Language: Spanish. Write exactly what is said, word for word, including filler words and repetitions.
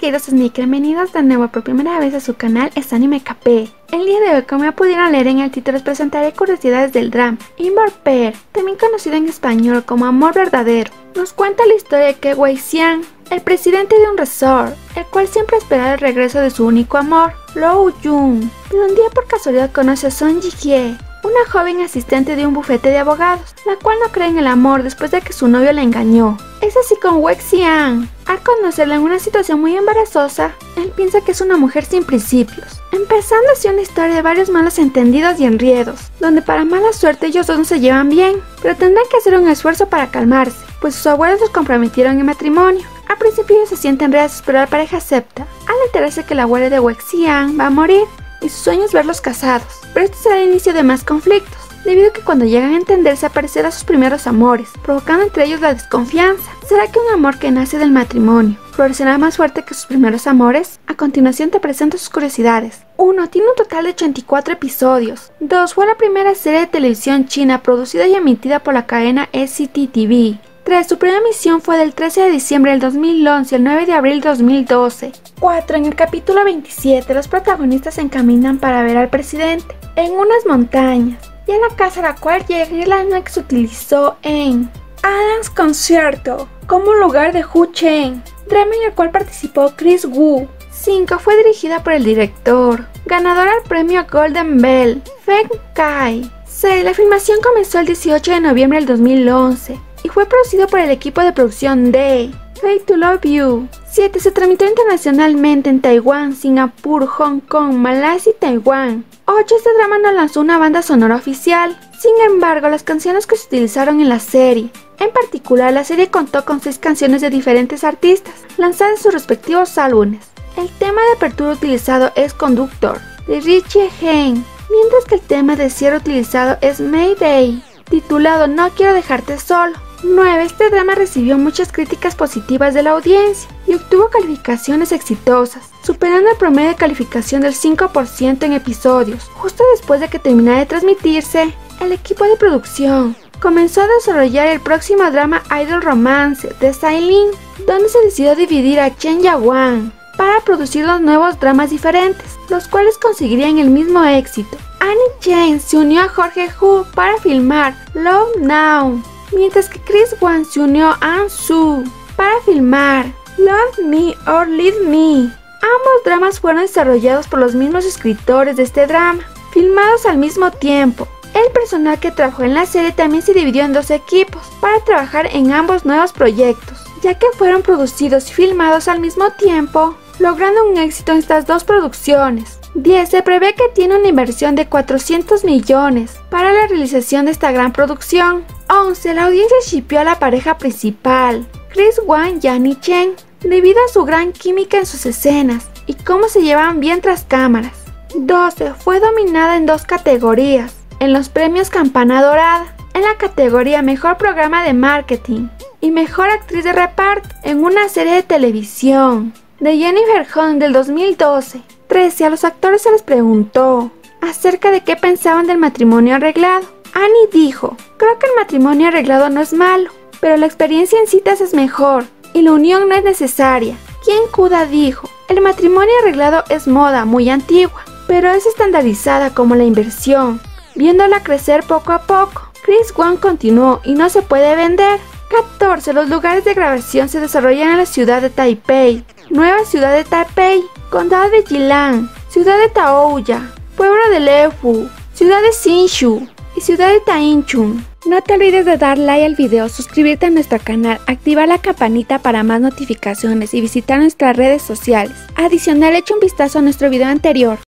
queridos sneakers, bienvenidos de nuevo por primera vez a su canal Es Anime Capé. El día de hoy, como ya pudieron leer en el título, les presentaré curiosidades del drama Inbound Pair, también conocido en español como Amor Verdadero. Nos cuenta la historia de que Wei Xiang, el presidente de un resort, el cual siempre esperaba el regreso de su único amor, Lou Jun, pero un día por casualidad conoce a Song Ji-hye, una joven asistente de un bufete de abogados, la cual no cree en el amor después de que su novio la engañó. Es así con Wei Xiang. Al conocerla en una situación muy embarazosa, él piensa que es una mujer sin principios, empezando así una historia de varios malos entendidos y enriedos, donde para mala suerte ellos dos no se llevan bien, pero tendrán que hacer un esfuerzo para calmarse, pues sus abuelos los comprometieron en matrimonio. Al principio ellos se sienten reacios, pero la pareja acepta, al enterarse que la abuela de Wei Xiang va a morir, y su sueño es verlos casados, pero este será el inicio de más conflictos, debido a que cuando llegan a entenderse aparecerán sus primeros amores, provocando entre ellos la desconfianza. ¿Será que un amor que nace del matrimonio florecerá más fuerte que sus primeros amores? A continuación te presento sus curiosidades. uno. Tiene un total de ochenta y cuatro episodios. dos. Fue la primera serie de televisión china producida y emitida por la cadena S C T V. tres. Su primera emisión fue del trece de diciembre del dos mil once al nueve de abril del dos mil doce. cuatro. En el capítulo veintisiete, los protagonistas se encaminan para ver al presidente en unas montañas, y a la casa a la cual llegan es la misma que se utilizó en Adam's Concierto como lugar de Hu Chen, drama en el cual participó Chris Wu. cinco. Fue dirigida por el director, ganadora del premio Golden Bell, Feng Kai. seis. La filmación comenzó el dieciocho de noviembre del dos mil once y fue producido por el equipo de producción de Hate to Love You. siete. Se transmitió internacionalmente en Taiwán, Singapur, Hong Kong, Malasia y Taiwán. ocho. Este drama no lanzó una banda sonora oficial. Sin embargo, las canciones que se utilizaron en la serie, en particular la serie contó con seis canciones de diferentes artistas, lanzadas en sus respectivos álbumes. El tema de apertura utilizado es Conductor, de Richie Hein, mientras que el tema de cierre utilizado es Mayday, titulado No Quiero Dejarte Solo. nueve. Este drama recibió muchas críticas positivas de la audiencia y obtuvo calificaciones exitosas, superando el promedio de calificación del cinco por ciento en episodios. Justo después de que terminara de transmitirse, el equipo de producción comenzó a desarrollar el próximo drama Idol Romance de Sailin, donde se decidió dividir a Chen Ya-wan para producir dos nuevos dramas diferentes, los cuales conseguirían el mismo éxito. Annie Chen se unió a Jorge Hu para filmar Love Now, mientras que Chris Wan se unió a An-soo para filmar Love Me or Leave Me. Ambos dramas fueron desarrollados por los mismos escritores de este drama, filmados al mismo tiempo. El personal que trabajó en la serie también se dividió en dos equipos para trabajar en ambos nuevos proyectos, ya que fueron producidos y filmados al mismo tiempo, logrando un éxito en estas dos producciones. diez. Se prevé que tiene una inversión de cuatrocientos millones para la realización de esta gran producción. once. La audiencia shippeó a la pareja principal, Chris Wan y Annie Chen, debido a su gran química en sus escenas y cómo se llevan bien tras cámaras. doce. Fue dominada en dos categorías en los premios Campana Dorada, en la categoría Mejor Programa de Marketing y Mejor Actriz de Reparto en una serie de televisión, de Jennifer Hong del dos mil doce. trece. A los actores se les preguntó acerca de qué pensaban del matrimonio arreglado. Annie dijo: creo que el matrimonio arreglado no es malo, pero la experiencia en citas es mejor y la unión no es necesaria. Kien Kuda dijo: el matrimonio arreglado es moda muy antigua, pero es estandarizada como la inversión, viéndola crecer poco a poco. Chris Wan continuó: y no se puede vender. catorce. Los lugares de grabación se desarrollan en la ciudad de Taipei, Nueva Ciudad de Taipei, Condado de Yilan, Ciudad de Taoyuan, Pueblo de Lefu, Ciudad de Hsinchu y Ciudad de Taichung. No te olvides de dar like al video, suscribirte a nuestro canal, activar la campanita para más notificaciones y visitar nuestras redes sociales. Adicional, echa un vistazo a nuestro video anterior.